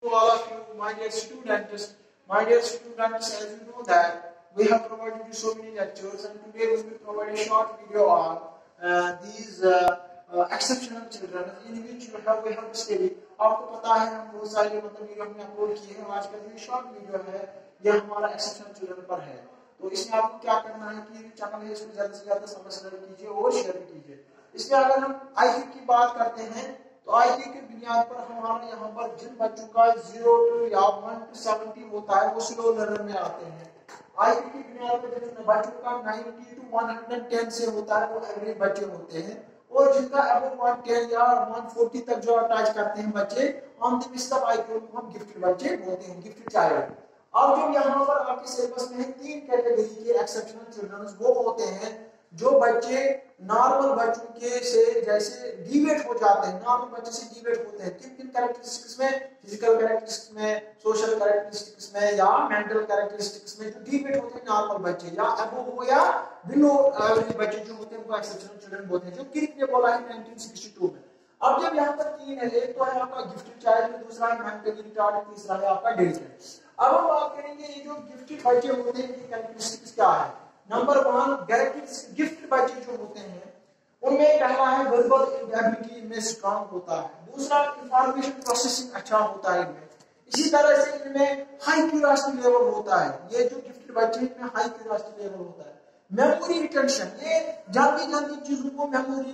all of you, my dear students, as you know that we have provided you so many lectures, and today we will provide a short video on these exceptional children in which we have studied. आपको पता है हम बहुत सारे video हमने upload किए हैं। आज का जो शॉर्ट वीडियो है यह हमारा एक्सेप्शनल चिल्ड्रन पर है। तो इसमें आपको क्या करना है कि चैनल है इसको ज्यादा से ज्यादा सब्सक्राइब कीजिए और शेयर भी कीजिए। इसमें अगर हम आईक्यू की बात करते हैं तो आईक्यू की बुनियाद पर हमारे यहाँ पर जिन बच्चों का 0 या 1 to 70 होता है वो स्लो लर्नर में आते हैं। आईक्यू की बुनियाद पर जिन बच्चों का 90 to 110 से होता है वो एवरेज बच्चे होते हैं, और जिनका अबव 110 या 140 तक जो टच करते हैं बच्चे, on the basis of IQ को हम गिफ्टेड बच्चे बोलते हैं, गिफ्टेड चाइल्ड। अब जो यहाँ पर आपके सिलेबस में है 3 कैटेगरी के एक्सेप्शनल चिल्ड्रन वो होते हैं जो बच्चे नॉर्मल बच्चों के से जैसे डिवेट हो जाते हैं, नॉर्मल बच्चे से डिवेट होते हैं। किन किन कैरेक्टरिस्टिक्स में? फिजिकल कैरेक्टरिस्टिक्स में, सोशल कैरेक्टरिस्टिक्स में या मेंटल कैरेक्टरिस्टिक्स में जो डिवेट होते हैं नॉर्मल बच्चे या अबव हो या बिलो एवरेज बच्चे जो होते हैं उनको एक्सेप्शनल चिल्ड्रन बोलते हैं, जो क्रिक ने बोला है 1962 में। अब जब यहाँ पर 3 है, एक तो है आपका गिफ्टेड चाइल्ड, दूसरा है मेंटली रिटार्डेड, तीसरा है आपका डेलिकेट। अब हम बात करेंगे ये जो गिफ्टेड बच्चे होते हैं इनकी कैरेक्टरिस्टिक्स क्या है। नंबर 1 कैरेक्टरिस्टिक्स गिफ्टेड बच्चे जो होते हैं उनमें पहला है वर्बल एबिलिटी इनमें स्ट्रांग होता है, दूसरा इंफॉर्मेशन प्रोसेसिंग अच्छा होता है इनमें, इसी तरह से इनमें हाई क्यूरियोसिटी लेवल होता है। ये जो गिफ्टेड बच्चे हैं इनमें हाई क्यूरियोसिटी लेवल होता है। मेमोरी रिटेंशन, ये जल्दी चीजों को मेमोरी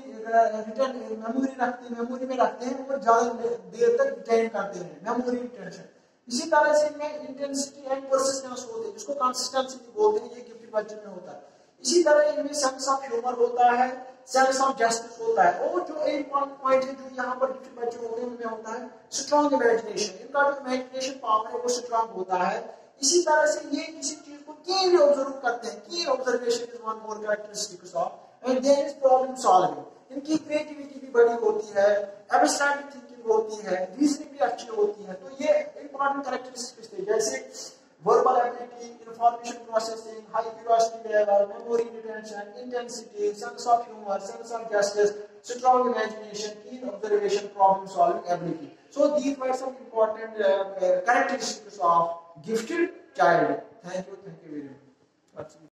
में रखते हैं और ज्यादा देर तक रिटेन करते हैं, मेमोरी रिटेंशन। इसी तरह से इनमें इंटेंसिटी एंड परसिस्टेंस होते हैं, जिसको कंसिस्टेंसी बोलते हैं, ये गिफ्टेड बच्चे में होता है। इसी तरह इनमें सेंस ऑफ ह्यूमर होता है, सेंस ऑफ जस्टिस होता है, और जो एक पॉइंट है जो यहाँ पर गिफ्टेड बच्चे होते हैं उनमें होता है स्ट्रॉन्ग इमेजिनेशन। इनका जो इमेजिनेशन पावर है वो स्ट्रॉन्ग होता है। इसी तरह से ये किसी चीज को कीली ऑब्जर्व करते हैं, की observation is one more characteristics of, and there is problem solving. इनकी क्रिएटिविटी भी बड़ी होती है, एब्स्ट्रैक्ट थिंकिंग होती है, रीजनिंग भी अच्छी होती है। तो ये इंपॉर्टेंट कैरेक्टरिस्टिक्स थे, जैसे verbal ability, information processing, high curiosity level, memory retention, intensity, sense of humor, sense of justice, strong imagination, keen observation, problem solving ability. So these were some important characteristics of gifted child. Thank you very much.